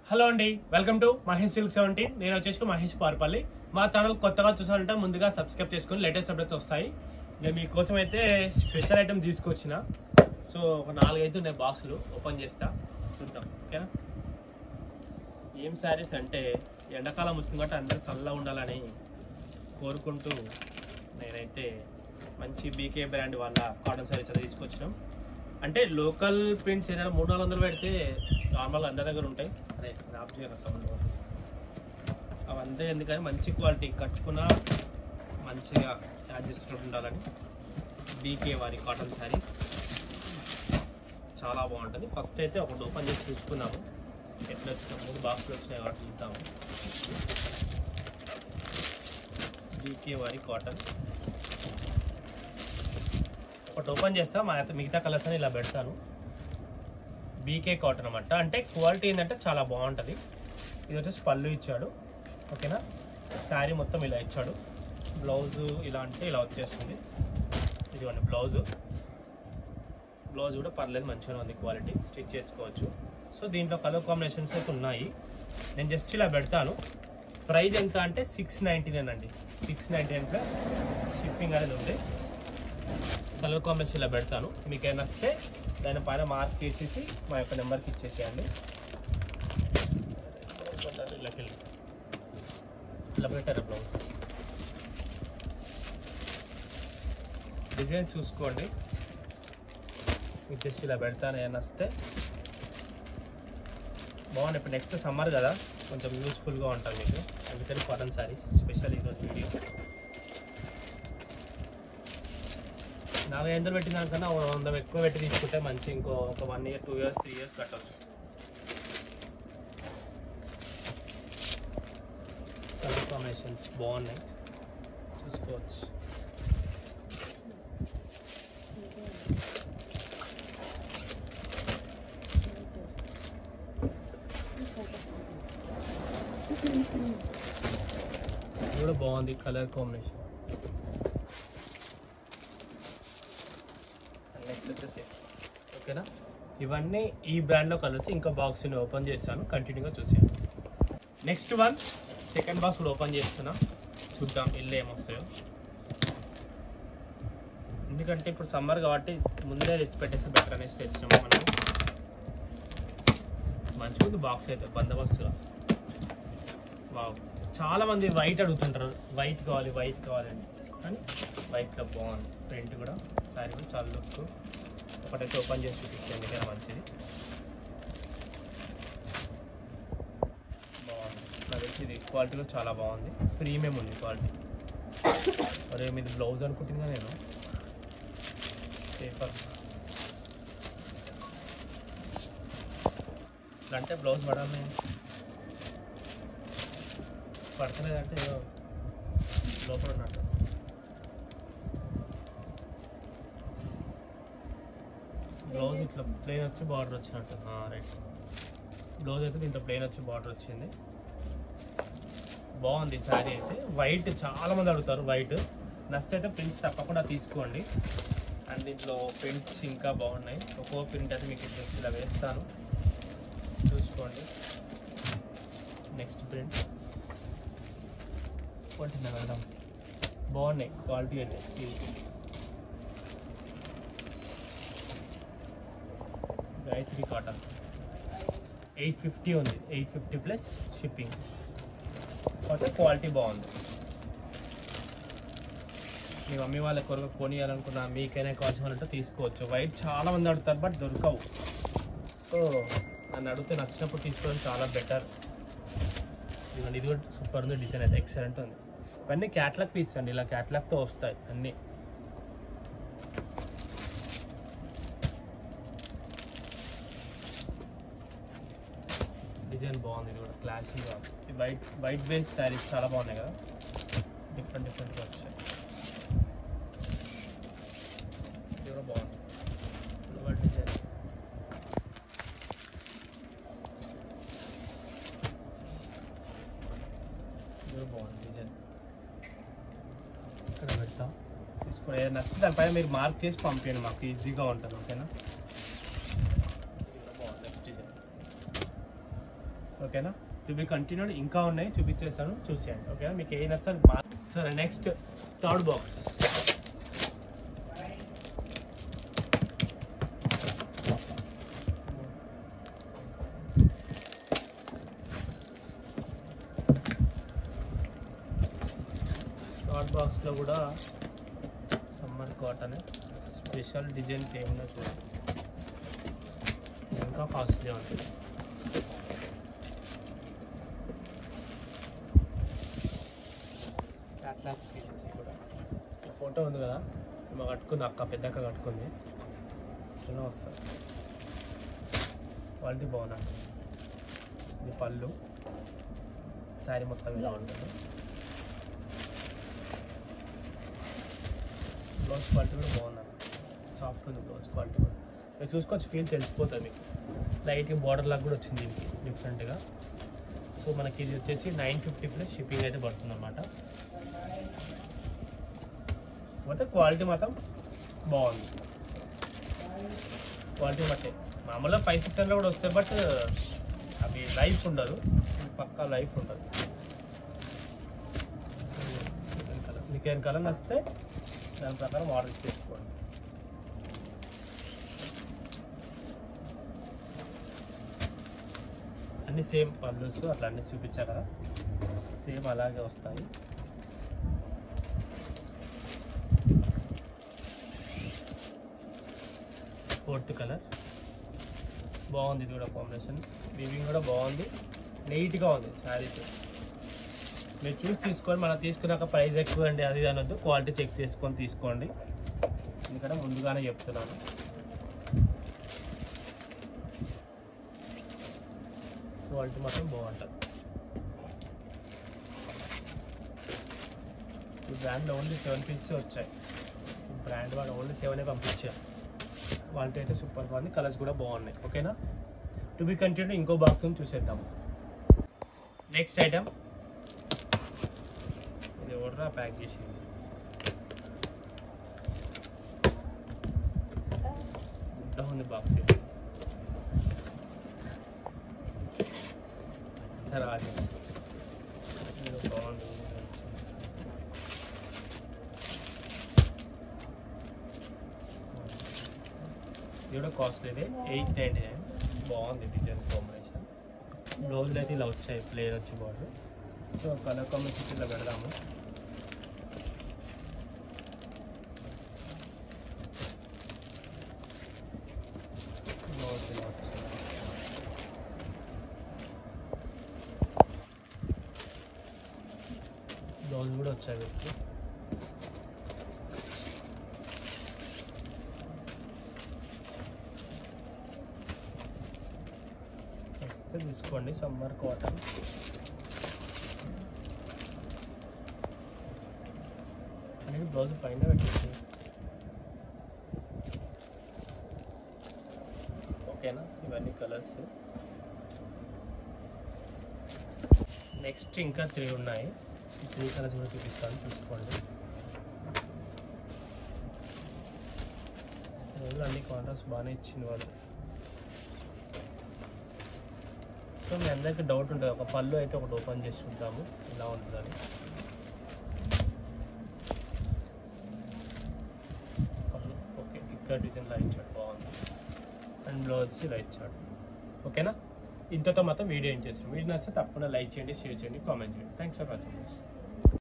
Hello అండి, welcome to Mahesh silk 17. నేను వచ్చేసి మహేష్ పార్పల్లి. మా ఛానల్ కొత్తగా చూసారంటే ముందుగా సబ్స్క్రైబ్ చేసుకుని లేటెస్ట్ అప్డేట్స్ వస్తాయి. నేను మీకోసం అయితే స్పెషల్ ఐటమ్ తీసుకొచ్చిన. సో ఒక 4 అయితే ఉన్నాయి బాక్సులు, ఓపెన్ చేస్తా, చూద్దాం. ఓకేనా? ఏం శారీస్ అంటే ఎండాకాలం వచ్చింది కాబట్టి అందరూ చల్లగా ఉండాలని కోరుకుంటూ నేనైతే మంచి బీకే బ్రాండ్ వాళ్ళ కాటన్ శారీస్ అయితే తీసుకొచ్చినాం. అంటే లోకల్ ప్రింట్స్ ఏదైనా 300-400 పెడితే నార్మల్గా అందరి దగ్గర ఉంటాయి. అదే నాప్ చేయన సౌండ్ అవంతే. ఎందుకని మంచి క్వాలిటీ కట్టుకున్న మంచిగా యాడ్ చేసుకుంటూ ఉండాలని బీకే వారి కాటన్ శారీస్ చాలా బాగుంటుంది. ఫస్ట్ అయితే ఒకటి ఓపెన్ చేసి చూసుకున్నాము ఎట్లా వచ్చినా. 3 బాక్సులు వచ్చినాయి కాబట్టి చూద్దాము. బీకే వారి కాటన్ ఒకటి ఓపెన్ చేస్తా. మిగతా కలర్స్ అని ఇలా పెడతాను. బీకే కాటన్ అన్నమాట. అంటే క్వాలిటీ ఏంటంటే చాలా బాగుంటుంది. ఇది వచ్చేసి పళ్ళు ఇచ్చాడు. ఓకేనా? శారీ మొత్తం ఇలా ఇచ్చాడు. బ్లౌజు ఇలా అంటే ఇలా వచ్చేస్తుంది. ఇదిగోండి బ్లౌజు కూడా పర్లేదు, మంచిగా ఉంది క్వాలిటీ, స్టిచ్ చేసుకోవచ్చు. సో దీంట్లో కలర్ కాంబినేషన్స్ అయితే ఉన్నాయి. నేను జస్ట్ ఇలా పెడతాను. ప్రైస్ ఎంత అంటే 699 అండి. 699 ప్లస్ షిప్పింగ్ అనేది ఉంది. కలర్ కాంబినేషన్ ఇలా పెడతాను. మీకు ఏమైనా వస్తే దానిపైన మార్క్ చేసేసి మా యొక్క నెంబర్కి ఇచ్చేసేయండి. ఇలా పెట్టారు. బ్లౌజ్ డిజైన్ చూసుకోండి. మీకు జస్ట్ ఇలా పెడతాను. ఏమైనా వస్తే బాగుంది. ఇప్పుడు నెక్స్ట్ సమ్మర్ కదా, కొంచెం యూస్ఫుల్గా ఉంటుంది మీకు. అందుకని కాటన్ శారీస్ స్పెషల్ ఈరోజు వీడియో. 400 పెట్టిన దానికన్నా 100 ఎక్కువ పెట్టి తీసుకుంటే మంచి. ఇంకో ఒక 1 year 2 years 3 years కట్టవచ్చు. కలర్ కాంబినేషన్స్ బాగున్నాయి, చూసుకోవచ్చు. ఇది కూడా బాగుంది కలర్ కాంబినేషన్. ఓకేనా? ఇవన్నీ ఈ బ్రాండ్లో కలర్స్. ఇంకా బాక్స్ని ఓపెన్ చేస్తాను, కంటిన్యూగా చూసాను. నెక్స్ట్ వన్ సెకండ్ బాక్స్ కూడా ఓపెన్ చేస్తున్నా. చూద్దాం ఇల్లు ఏమొస్తాయో. ఎందుకంటే ఇప్పుడు సమ్మర్ కాబట్టి ముందే తెచ్చి పెట్టేస్తే బెటర్ అనేసి తెచ్చినాము మనం. మంచిగా ఉంది బాక్స్ అయితే, బందోబస్తుగా. వావ్, చాలామంది వైట్ అడుగుతుంటారు. వైట్ కావాలండి, కానీ వైట్లో బాగుంది. ప్రింట్ కూడా, శారీ కూడా చాలా లుక్. ఒకటైతే ఓపెన్ చేసి చూపిస్తే ఎందుకైనా మంచిది. బాగుంది. నాకు తెలిసి ఇది క్వాలిటీ కూడా చాలా బాగుంది. ప్రీమియం ఉంది క్వాలిటీ. మరి ఇది బ్లౌజ్ అనుకుంటున్నా నేను. పేపర్ ఇట్లా అంటే బ్లౌజ్ పడాలి, పడతలేదంటే ఏదో లోపల ఉన్నట్టు. బ్లౌజ్ ఇట్లా ప్లెయిన్ వచ్చి బార్డర్ వచ్చినట్టు. రైట్. బ్లౌజ్ అయితే దీంట్లో ప్లెయిన్ వచ్చి బార్డర్ వచ్చింది. బాగుంది శారీ అయితే. వైట్ చాలామంది అడుగుతారు. వైట్ నచ్చితే అయితే ప్రింట్స్ తప్పకుండా తీసుకోండి. అండ్ దీంట్లో ప్రింట్స్ ఇంకా బాగున్నాయి. ఒక్కో ప్రింట్ అయితే మీకు ఇలా వేస్తాను, చూసుకోండి. నెక్స్ట్ ప్రింట్ కొంటున్నా వెళ్దాం. బాగున్నాయి క్వాలిటీ అయితే. గాయత్రి కాటన్ 850 ఉంది. 850 ప్లస్ షిప్పింగ్. కాకపోతే క్వాలిటీ బాగుంది. మీ మమ్మీ వాళ్ళ కొరకు కొనియాలనుకున్నా, మీకైనా కావాల్సినంటే తీసుకోవచ్చు. వైట్ చాలా మంది అడుగుతారు, బట్ దొరకవు. సో నన్ను అడిగితే నచ్చినప్పుడు తీసుకోవడం చాలా బెటర్. ఇది కూడా సూపర్ ఉంది. డిజైన్ అయితే ఎక్సలెంట్ ఉంది. ఇవన్నీ క్యాట్లాగ్ పీస్ అండి. ఇలా క్యాట్లాగ్తో వస్తాయి అన్నీ. డిజైన్ బాగుంది. ఇది కూడా క్లాసీగా. వైట్ బేస్ శారీస్ చాలా బాగున్నాయి కదా, డిఫరెంట్గా వచ్చాయి. ఇది కూడా బాగుంది. డిజైన్ ఇది కూడా బాగుంది. డిజైన్ ఇక్కడ పెడతాం, తీసుకొని ఏదైనా నచ్చితే దానిపైన మీరు మార్క్ చేసి పంపించండి, మాకు ఈజీగా ఉంటుంది. ఓకేనా? ఓకేనా. టు బి కంటిన్యూడ్ ఇంకా ఉన్నాయి, చూపించేస్తాను, చూసేయండి. ఓకేనా, మీకు ఏం వస్తుంది. సరే, నెక్స్ట్ థర్డ్ బాక్స్. థర్డ్ బాక్స్లో కూడా సమ్మర్ కాటన్ స్పెషల్ డిజైన్స్ ఏమన్నా చూడండి, ఇంకా కాస్ట్లీ ఉంటుంది. క్యాట్లాగ్స్ పీసెస్ కూడా. ఈ ఫోటో ఉంది కదా, మా కట్టుకుంది అక్క, పెద్దక్క కట్టుకుంది. ఇలా వస్తుంది, క్వాలిటీ బాగున్నాయి. ఇది పళ్ళు, శారీ మొత్తం ఇలా ఉంటుంది. బ్లౌజ్ క్వాలిటీ కూడా బాగుంది, సాఫ్ట్ ఉంది బ్లౌజ్ క్వాలిటీ కూడా. మీరు చూసుకోవచ్చు, ఫీల్ తెలిసిపోతుంది మీకు. లైట్గా బార్డర్ లాగా కూడా వచ్చింది దీనికి డిఫరెంట్గా. సో మనకి ఇది వచ్చేసి 950 ప్లస్ షిప్పింగ్ అయితే పడుతుంది అన్నమాట. కాకపోతే క్వాలిటీ మాత్రం బాగుంది, క్వాలిటీ బట్టే. మామూలుగా 500-600 కూడా వస్తాయి, బట్ అవి లైఫ్ ఉండదు, పక్కా లైఫ్ ఉండదు. మీకు ఏం కలర్ వస్తే దాని ప్రకారం ఆర్డర్ చేసుకోండి. అన్నీ సేమ్ పళ్ళుస్ అట్లా అన్నీ చూపించా కదా, సేమ్ అలాగే వస్తాయి. ఫోర్త్ కలర్ బాగుంది, ఇది కూడా కాంబినేషన్. వీవింగ్ కూడా బాగుంది, నీట్గా ఉంది శారీస్. మీరు చూసి తీసుకోండి, మనం తీసుకున్నాక ప్రైస్ ఎక్కువ అండి అది అనొద్దు, క్వాలిటీ చెక్ చేసుకొని తీసుకోండి. ఎందుకంటే ముందుగానే చెప్తున్నాను. క్వాలిటీ మాత్రం బాగుంటుంది. ఈ బ్రాండ్లో ఓన్లీ 7 పీసెస్ వచ్చాయి. ఈ బ్రాండ్ వాళ్ళు ఓన్లీ 7 పంపించారు. క్వాలిటీ అయితే సూపర్ బాగుంది, కలర్స్ కూడా బాగున్నాయి. ఓకేనా, టు బి కంటిన్యూ. ఇంకో బాక్స్ చూసేద్దాం. నెక్స్ట్ ఐటమ్ ఇది ఓర్రా ప్యాక్ చేసింది. గుడ్డ ఉంది బాక్స్, ఇది రాజు బాగుంది. ఇది కూడా కాస్ట్లీ, ఇది 899. బాగుంది డిజైన్ కాంబినేషన్. బ్లౌజులు అయితే ఇలా వచ్చాయి, ప్లేన్ వచ్చి బార్డర్. సో కలర్ కాంబినేషన్ ఇలా పెడదాము. బ్లౌజ్ ఇలా వచ్చాయి. బ్లౌజ్ కూడా వచ్చాయి వీటికి. వస్తే తీసుకోండి, సమ్మర్ కాటన్. అనేది బ్లౌజ్ పైన పెట్టేసి. ఓకేనా, ఇవన్నీ కలర్స్. నెక్స్ట్ ఇంకా 3 ఉన్నాయి. 3 కలర్స్ కూడా చూపిస్తాను, చూసుకోండి. అన్ని కాంట్రాస్ట్ బాగానే ఇచ్చింది వాళ్ళు. సో మీ అందరికీ డౌట్ ఉంటుంది, ఒక పళ్ళు అయితే ఒకటి ఓపెన్ చేసి చూద్దాము ఇలా ఉంటుందని. పళ్ళు ఓకే, ఇక్కడ డిజైన్ ఇలా ఇచ్చాడు, బాగుంది. అండ్ బ్లౌజ్ ఇలా ఇచ్చాడు. ఓకేనా, ఇంతతో మాత్రం వీడియో ఏం చేస్తాను. వీడియో నచ్చితే తప్పకుండా లైక్ చేయండి, షేర్ చేయండి, కామెంట్ చేయండి. Thanks for watching this.